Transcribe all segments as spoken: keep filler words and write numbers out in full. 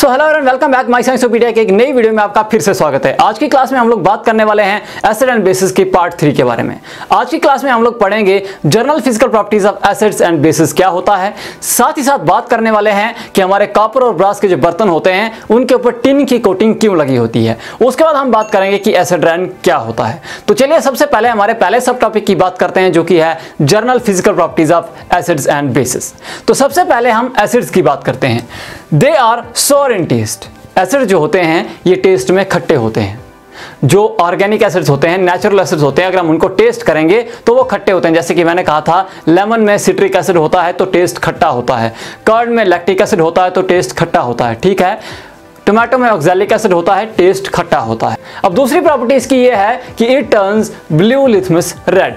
So hello and welcome back my Sciencopedia के एक नई वीडियो में आपका फिर से स्वागत है। आज की क्लास में हम लोग बात करने वाले हैं एसिड एंड बेसिस की पार्ट थ्री के बारे में। आज की क्लास में हम लोग पढ़ेंगे general physical properties of acids and bases क्या होता है। साथ ही साथ बात करने वाले हैं कि हमारे कॉपर और ब्रास के जो बर्तन होते हैं उनके ऊपर टिन की कोटिंग क्यों लगी होती है। उसके बाद हम बात करेंगे कि एसिड रेन क्या होता है। तो चलिए सबसे पहले हमारे पहले सब टॉपिक की बात करते हैं जो कि है general physical properties of acids and bases. तो सबसे पहले हम एसिड्स की बात करते हैं। दे आर सोर इन टेस्ट। एसिड जो होते हैं ये टेस्ट में खट्टे होते हैं। जो ऑर्गेनिक एसिड्स होते हैं, नेचुरल एसिड्स होते हैं, अगर हम उनको टेस्ट करेंगे तो वो खट्टे होते हैं। जैसे कि मैंने कहा था लेमन में सिट्रिक एसिड होता है तो टेस्ट खट्टा होता है, कर्ड में लैक्टिक एसिड होता है तो टेस्ट खट्टा होता है, ठीक है। टोमेटो में ऑक्सैलिक एसिड होता है, टेस्ट खट्टा होता है। अब दूसरी प्रॉपर्टी इसकी ये है कि it turns blue litmus red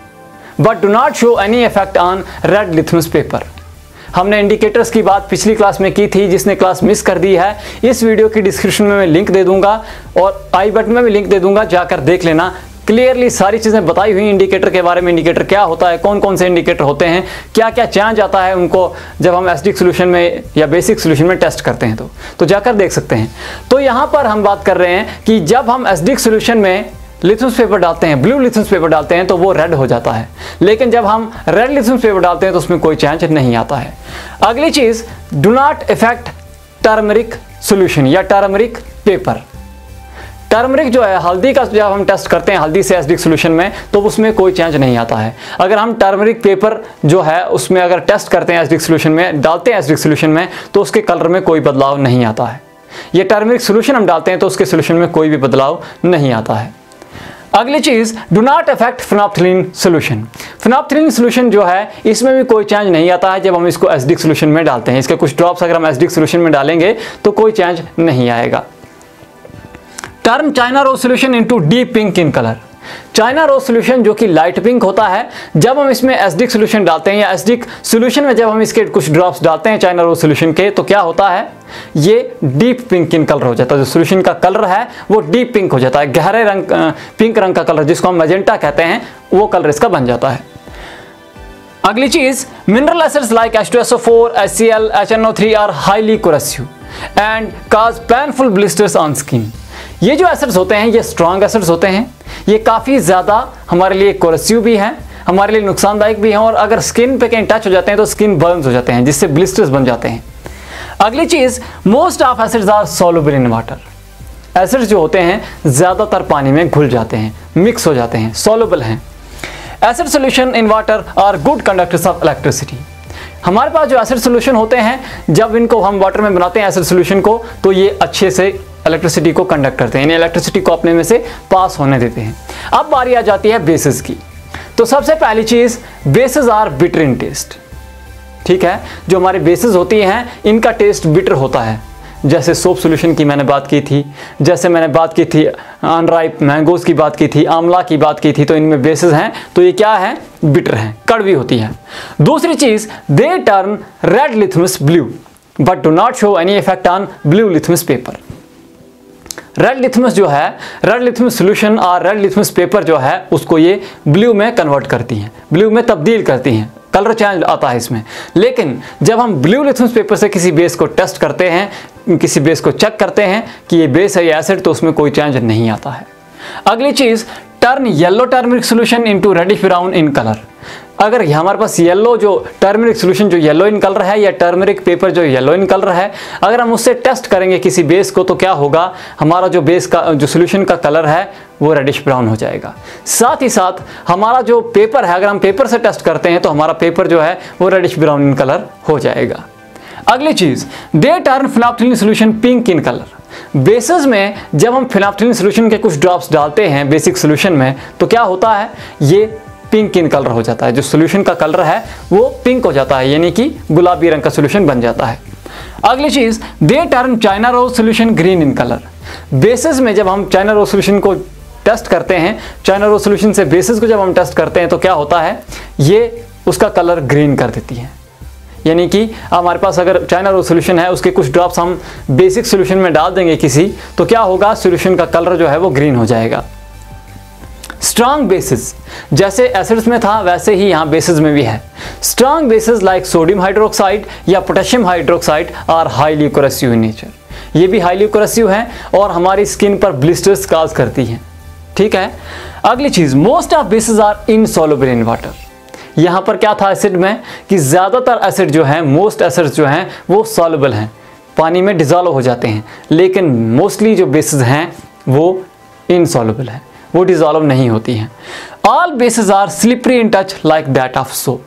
but do not show any effect on red litmus paper. हमने इंडिकेटर्स की बात पिछली क्लास में की थी, जिसने क्लास मिस कर दी है इस वीडियो की डिस्क्रिप्शन में मैं लिंक दे दूंगा और आई बटन में भी लिंक दे दूंगा, जाकर देख लेना। क्लियरली सारी चीजें बताई हुई इंडिकेटर के बारे में, इंडिकेटर क्या होता है, कौन कौन से इंडिकेटर होते हैं, क्या क्या चेंज आता है उनको जब हम एसिडिक सोल्यूशन में या बेसिक सोल्यूशन में टेस्ट करते हैं तो तो जाकर देख सकते हैं। तो यहाँ पर हम बात कर रहे हैं कि जब हम एसिडिक सोल्यूशन में लिथमस पेपर डालते हैं, ब्लू लिथमस पेपर डालते हैं तो वो रेड हो जाता है, लेकिन जब हम रेड लिथमस पेपर डालते हैं तो उसमें कोई चेंज नहीं आता है। अगली चीज, do not effect turmeric solution या टर्मरिक पेपर। टर्मरिक जो है हल्दी का, जब हम टेस्ट करते हैं हल्दी से एसिडिक सॉल्यूशन में तो उसमें कोई चेंज नहीं आता है। अगर हम टर्मरिक पेपर जो है उसमें अगर टेस्ट करते हैं एसिडिक सॉल्यूशन में, डालते हैं एसिडिक सॉल्यूशन में तो उसके कलर में कोई बदलाव नहीं आता है। ये टर्मरिक सॉल्यूशन हम डालते हैं तो उसके सॉल्यूशन में कोई भी बदलाव नहीं आता है। अगली चीज, do not affect phenolphthalein solution. Phenolphthalein solution जो है इसमें भी कोई चेंज नहीं आता है जब हम इसको एसिडिक सॉल्यूशन में डालते हैं। इसके कुछ ड्रॉप्स अगर हम एसिडिक सॉल्यूशन में डालेंगे तो कोई चेंज नहीं आएगा। Turn China rose solution into deep pink in colour. China rose solution जो कि लाइट पिंक होता है, जब हम इसमें एसिडिक सॉल्यूशन डालते हैं या एसिडिक सॉल्यूशन में जब हम इसके कुछ ड्रॉप्स डालते हैं चाइना रोज सॉल्यूशन के, तो क्या होता है, ये डीप पिंक इन कलर हो जाता है। जो सॉल्यूशन का कलर है वो डीप पिंक हो जाता है, गहरे रंग पिंक रंग का कलर जिसको हम मैजेंटा कहते हैं वो कलर इसका बन जाता है। अगली चीज, mineral acids like H two S O four, H C L, H N O three are highly corrosive and cause painful blisters on skin. ये जो एसिड्स होते हैं ये स्ट्रॉन्ग एसिड्स होते हैं, ये काफ़ी ज़्यादा हमारे लिए कोरेसिव भी हैं, हमारे लिए नुकसानदायक भी हैं, और अगर स्किन पे कहीं टच हो जाते हैं तो स्किन बर्न्स हो जाते हैं जिससे ब्लिस्टर्स बन जाते हैं। अगली चीज़, most of acids are soluble in water. Acids जो होते हैं ज़्यादातर पानी में घुल जाते हैं, मिक्स हो जाते हैं, सॉल्युबल हैं। Acid solution in water are good conductors of electricity. हमारे पास जो एसिड सोल्यूशन होते हैं जब इनको हम वाटर में बनाते हैं एसिड सोल्यूशन को तो ये अच्छे से इलेक्ट्रिसिटी को कंडक्ट करते हैं, यानी इलेक्ट्रिसिटी को अपने में से पास होने देते हैं। अब बारी आ जाती है बेसिस की। तो सबसे पहली चीज, bases are bitter in taste. ठीक है, जो हमारी बेसिस होती हैं इनका टेस्ट बिटर होता है। जैसे सोप सॉल्यूशन की मैंने बात की थी, जैसे मैंने बात की थी अनराइप मैंगोज की बात की थी, आंवला की बात की थी, तो इनमें बेसिस हैं तो ये क्या है, बिटर हैं, कड़वी होती है। दूसरी चीज, they turn red litmus blue but do not show any effect on blue litmus paper. Red litmus जो है, रेड लिथमस सॉल्यूशन और रेड लिथमस पेपर जो है उसको ये ब्लू में कन्वर्ट करती हैं, ब्लू में तब्दील करती हैं, कलर चेंज आता है इसमें। लेकिन जब हम ब्लू लिथमस पेपर से किसी बेस को टेस्ट करते हैं, किसी बेस को चेक करते हैं कि ये बेस है या एसिड, तो उसमें कोई चेंज नहीं आता है। अगली चीज, turn yellow turmeric solution into reddish brown in colour. अगर हमारे पास येलो जो टर्मरिक सॉल्यूशन जो येलो इन कलर है या टर्मरिक पेपर जो येलो इन कलर है, अगर हम उससे टेस्ट करेंगे किसी बेस को तो क्या होगा, हमारा जो बेस का जो सॉल्यूशन का कलर है वो रेडिश ब्राउन हो जाएगा। साथ ही साथ हमारा जो पेपर है, अगर हम पेपर से टेस्ट करते हैं तो हमारा पेपर जो है वो रेडिश ब्राउन इन कलर हो जाएगा। अगली चीज, they turn phenolphthalein solution pink in colour. Bases में जब हम फिनोप्थिलीन सॉल्यूशन के कुछ ड्रॉप्स डालते हैं बेसिक सॉल्यूशन में तो क्या होता है, ये पिंक इन कलर हो जाता है। जो सॉल्यूशन का कलर है वो पिंक हो जाता है, यानी कि गुलाबी रंग का सॉल्यूशन बन जाता है। अगली चीज, they turn China rose solution green in colour. Bases में जब हम चाइना रोज सॉल्यूशन को टेस्ट करते हैं, चाइना रोज सॉल्यूशन से बेसिस को जब हम टेस्ट करते हैं तो क्या होता है, ये उसका कलर ग्रीन कर देती है। यानी कि हमारे पास अगर चाइना रोज सॉल्यूशन है उसके कुछ ड्रॉप्स हम बेसिक सॉल्यूशन में डाल देंगे किसी, तो क्या होगा, सॉल्यूशन का कलर जो है वो ग्रीन हो जाएगा। स्ट्रॉन्ग बेसिस, जैसे एसिड्स में था वैसे ही यहाँ बेसिस में भी है। Strong bases like sodium hydroxide या potassium hydroxide are highly corrosive in nature. ये भी हाईली कोरेसिव हैं और हमारी स्किन पर ब्लिस्टर्स काज करती हैं। ठीक है, अगली चीज, most of bases are insoluble in water. यहां पर क्या था एसिड में कि ज्यादातर एसिड जो है, मोस्ट एसिड्स जो हैं वो सॉल्युबल हैं, पानी में डिजॉल्व हो जाते हैं, लेकिन मोस्टली जो बेसिस हैं वो इनसॉल्युबल है, वो डिजॉल्व नहीं होती हैं। All bases are slippery in touch like that of soap.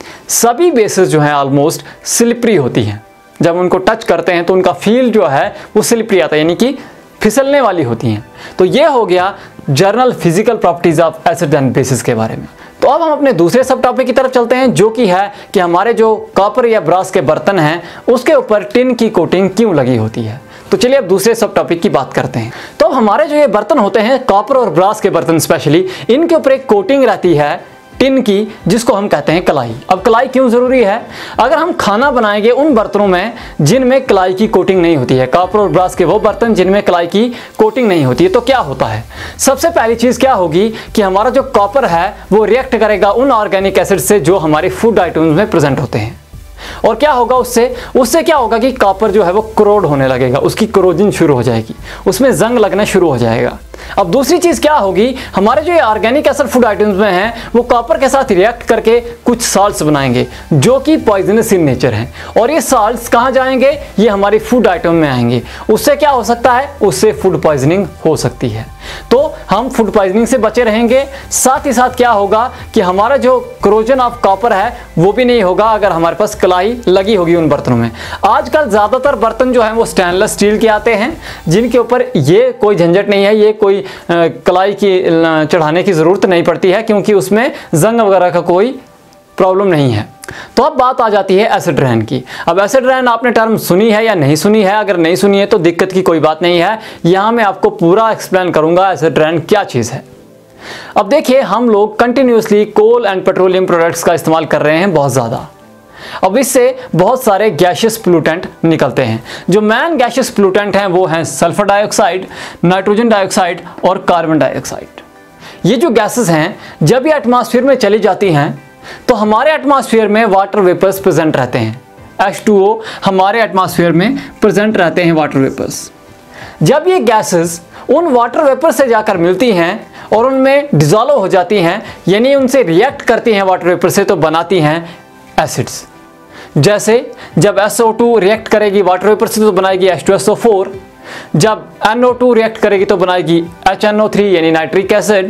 सभी बेसिस जो हैं ऑलमोस्ट स्लिपरी होती हैं, जब उनको टच करते हैं तो उनका फील जो है वो स्लिपरी आता है, यानी कि फिसलने वाली होती हैं। तो ये हो गया general physical properties of acid and bases के बारे में। तो अब हम अपने दूसरे सब टॉपिक की तरफ चलते हैं, जो कि है कि हमारे जो कॉपर या ब्रास के बर्तन हैं उसके ऊपर टिन की कोटिंग क्यों लगी होती है। तो चलिए अब दूसरे सब टॉपिक की बात करते हैं। तो हमारे जो ये बर्तन होते हैं, कॉपर और ब्रास के बर्तन स्पेशली, इनके ऊपर एक कोटिंग रहती है टिन की, जिसको हम कहते हैं कलाई। अब कलाई क्यों जरूरी है? अगर हम खाना बनाएंगे उन बर्तनों में जिनमें कलाई की कोटिंग नहीं होती है, कॉपर और ब्रास के वो बर्तन जिनमें कलाई की कोटिंग नहीं होती है, तो क्या होता है? सबसे पहली चीज क्या होगी कि हमारा जो कॉपर है वो रिएक्ट करेगा उन ऑर्गेनिक एसिड से जो हमारे फूड आइटम्स में प्रेजेंट होते हैं, और क्या होगा उससे उससे क्या होगा कि कॉपर जो है वो क्रोड होने लगेगा, उसकी क्रोजिन शुरू हो जाएगी, उसमें जंग लगना शुरू हो जाएगा। अब दूसरी चीज क्या होगी, हमारे जो ये ऑर्गेनिक एसिड फूड आइटम्स में हैं वो कॉपर के साथ रिएक्ट करके कुछ साल्ट्स बनाएंगे जो कि पॉइजनस इन नेचर हैं, और ये साल्ट्स कहाँ जाएंगे? ये हमारी फूड आइटम में आएंगे। उससे क्या हो सकता है? उससे फूड पॉइजनिंग हो सकती है। तो हम फूड पॉइजनिंग से बचे रहेंगे। साथ ही साथ क्या होगा कि हमारा जो क्रोजन ऑफ कॉपर है वो भी नहीं होगा अगर हमारे पास कलाई लगी होगी उन बर्तनों में। आजकल ज्यादातर बर्तन जो हैं वो स्टेनलेस स्टील के आते हैं, जिनके ऊपर ये कोई झंझट नहीं है, ये कोई कलाई की चढ़ाने की जरूरत नहीं पड़ती है, क्योंकि उसमें जंग वगैरह का कोई प्रॉब्लम नहीं है। तो अब बात आ जाती है एसिड रेन की। अब एसिड रेन आपने टर्म सुनी है या नहीं सुनी है? अगर नहीं सुनी है तो दिक्कत की कोई बात नहीं है, यहां मैं आपको पूरा एक्सप्लेन करूंगा एसिड रेन क्या चीज है। अब देखिए, हम लोग continuously coal and petroleum products का इस्तेमाल कर रहे हैं बहुत ज्यादा। अब इससे बहुत सारे गैशियस पोल्यूटेंट निकलते हैं। जो मेन गैशियस पोल्यूटेंट हैं वो हैं सल्फर डाइऑक्साइड, नाइट्रोजन डाइऑक्साइड और कार्बन डाइऑक्साइड। ये जो गैसेस हैं जब ये एटमॉस्फेयर में चली जाती हैं तो हमारे एटमॉस्फेयर में वाटर वेपर्स प्रेजेंट रहते हैं। एच टू ओ हमारे एटमॉस्फेयर में प्रेजेंट रहते हैं वाटर वेपर्स। जब ये गैसेस उन वाटर वेपर से जाकर मिलती हैं और उनमें डिसॉल्व हो जाती हैं, यानी उनसे रिएक्ट करती हैं वाटर वेपर से, तो बनाती हैं एसिड्स। जैसे जब एस ओ टू रिएक्ट करेगी वाटर वेपर से तो बनाएगी H two S O four, जब एन ओ टू रिएक्ट करेगी तो बनाएगी एच एन ओ थ्री यानी नाइट्रिक एसिड,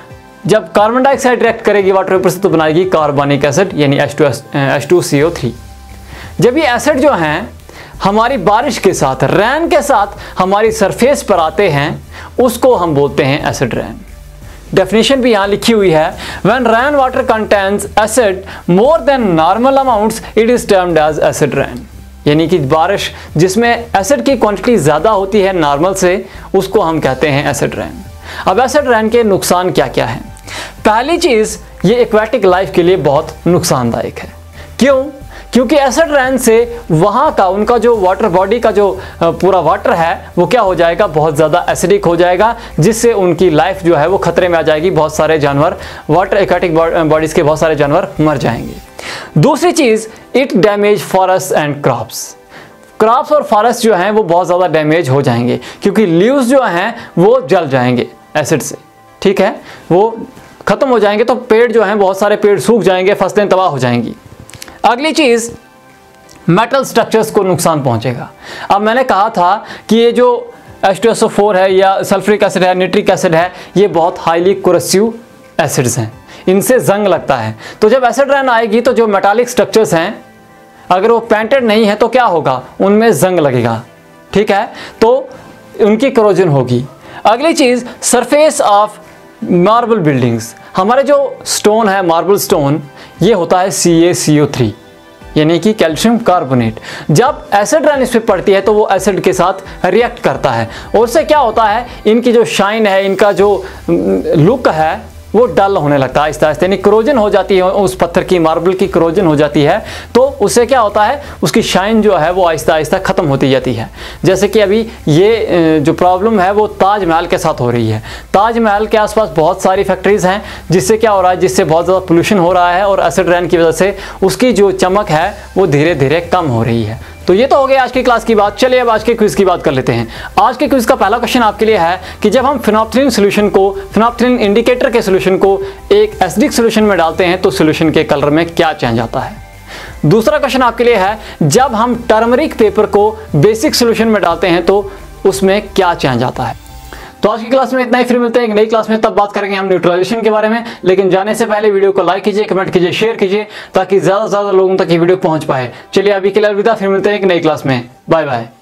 जब कार्बन डाइऑक्साइड रिएक्ट करेगी वाटर वेपर से तो बनाएगी कार्बोनिक एसिड यानी H two C O three. जब ये एसिड जो हैं हमारी बारिश के साथ, रैन के साथ हमारी सरफेस पर आते हैं, उसको हम बोलते हैं एसिड रैन। डेफिनेशन भी यहाँ लिखी हुई है, when rain water contains acid more than normal amounts it is termed as acid rain. यानी कि बारिश जिसमें एसिड की क्वांटिटी ज़्यादा होती है नॉर्मल से, उसको हम कहते हैं एसिड रैन। अब एसिड रैन के नुकसान क्या क्या हैं? पहली चीज़, ये एक्वेटिक लाइफ के लिए बहुत नुकसानदायक है। क्यों? क्योंकि एसिड रैन से वहाँ का उनका जो वाटर बॉडी का जो पूरा वाटर है वो क्या हो जाएगा? बहुत ज़्यादा एसिडिक हो जाएगा, जिससे उनकी लाइफ जो है वो खतरे में आ जाएगी। बहुत सारे जानवर, वाटर एक्वेटिक बॉडीज़ के बहुत सारे जानवर मर जाएंगे। दूसरी चीज़, it damage forest and crops. Crops और फॉरेस्ट जो हैं वो बहुत ज़्यादा डैमेज हो जाएंगे, क्योंकि लीव्स जो हैं वो जल जाएंगे एसिड से। ठीक है, वो ख़त्म हो जाएंगे, तो पेड़ जो हैं, बहुत सारे पेड़ सूख जाएंगे, फसलें तबाह हो जाएंगी। अगली चीज, मेटल स्ट्रक्चर्स को नुकसान पहुंचेगा। अब मैंने कहा था कि ये जो H two S O four है या सल्फ्यूरिक एसिड है, निट्रिक एसिड है, ये बहुत हाईली कोरेसिव एसिड्स हैं, इनसे जंग लगता है। तो जब एसिड रैन आएगी तो जो मेटालिक स्ट्रक्चर्स हैं अगर वो पेंटेड नहीं है तो क्या होगा? उनमें जंग लगेगा। ठीक है, तो उनकी करोजन होगी। अगली चीज, सरफेस ऑफ मार्बल बिल्डिंग्स। हमारे जो स्टोन है, मार्बल स्टोन, ये होता है सी ए सी ओ थ्री यानी कि कैल्शियम कार्बोनेट। जब एसिड रैन इस पर पड़ती है तो वो एसिड के साथ रिएक्ट करता है, और उससे क्या होता है? इनकी जो शाइन है, इनका जो लुक है वो डल होने लगता है आहिस्ता आहिस्ता, यानी क्रोजन हो जाती है उस पत्थर की, मार्बल की क्रोजन हो जाती है। तो उससे क्या होता है? उसकी शाइन जो है वो आहिस्ता आहिस्ता ख़त्म होती जाती है। जैसे कि अभी ये जो प्रॉब्लम है वो ताजमहल के साथ हो रही है। ताजमहल के आसपास बहुत सारी फैक्ट्रीज़ हैं, जिससे क्या हो रहा है? जिससे बहुत ज़्यादा पोल्यूशन हो रहा है, और एसिड रैन की वजह से उसकी जो चमक है वो धीरे धीरे कम हो रही है। तो ये तो हो गया आज की क्लास की बात। चलिए अब आज के क्विज की बात कर लेते हैं। आज के क्विज का पहला क्वेश्चन आपके लिए है कि जब हम फिनोप्थलीन सॉल्यूशन को फिनोप्थलीन इंडिकेटर के सॉल्यूशन को एक एसिडिक सॉल्यूशन में डालते हैं तो सॉल्यूशन के कलर में क्या चेंज आता है। दूसरा क्वेश्चन आपके लिए है जब हम टर्मरिक पेपर को बेसिक सॉल्यूशन में डालते हैं तो उसमें क्या चेंज आता है। तो आज की क्लास में इतना ही, फिर मिलते हैं एक नई क्लास में, तब बात करेंगे हम न्यूट्रलाइजेशन के बारे में। लेकिन जाने से पहले वीडियो को लाइक कीजिए, कमेंट कीजिए, शेयर कीजिए ताकि ज्यादा से ज्यादा लोगों तक ये वीडियो पहुंच पाए। चलिए अभी के लिए अलविदा, फिर मिलते हैं एक नई क्लास में। Bye bye.